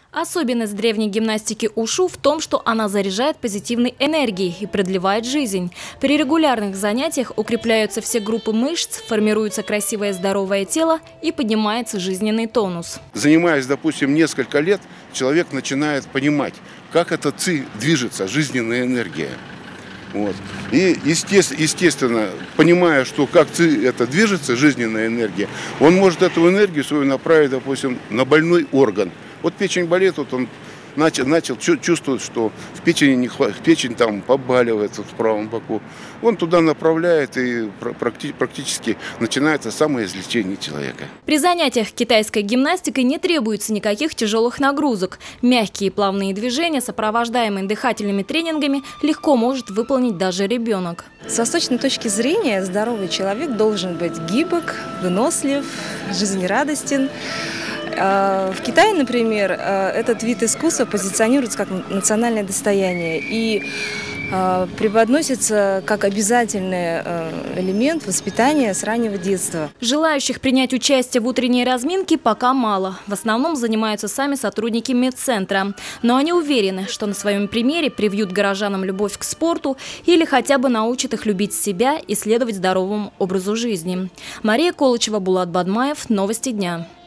Особенность древней гимнастики ушу в том, что она заряжает позитивной энергией и продлевает жизнь. При регулярных занятиях укрепляются все группы мышц, формируется красивое здоровое тело и поднимается жизненный тонус. Занимаясь, допустим, несколько лет, человек начинает понимать, как эта ци движется, жизненная энергия. Вот. И, естественно, понимая, что как ци это движется, жизненная энергия, он может эту энергию свою направить, допустим, на больной орган. Вот печень болит, вот он начал чувствовать, что в печень там побаливает в правом боку. Он туда направляет, и практически начинается самоизлечение человека. При занятиях китайской гимнастикой не требуется никаких тяжелых нагрузок. Мягкие и плавные движения, сопровождаемые дыхательными тренингами, легко может выполнить даже ребенок. С восточной точки зрения здоровый человек должен быть гибок, вынослив, жизнерадостен. В Китае, например, этот вид искусства позиционируется как национальное достояние и преподносится как обязательный элемент воспитания с раннего детства. Желающих принять участие в утренней разминке пока мало. В основном занимаются сами сотрудники медцентра. Но они уверены, что на своем примере привьют горожанам любовь к спорту или хотя бы научат их любить себя и следовать здоровому образу жизни. Мария Колычева, Булат Бадмаев. Новости дня.